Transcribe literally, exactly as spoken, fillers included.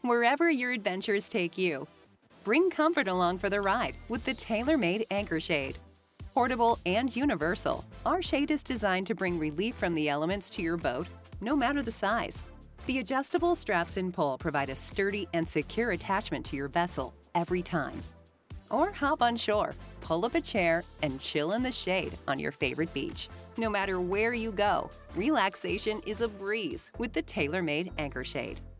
wherever your adventures take you. Bring comfort along for the ride with the Taylor Made Anchorshade. Portable and universal, our shade is designed to bring relief from the elements to your boat, no matter the size. The adjustable straps and pole provide a sturdy and secure attachment to your vessel every time. Or hop on shore, pull up a chair, and chill in the shade on your favorite beach. No matter where you go, relaxation is a breeze with the Taylor Made Anchorshade.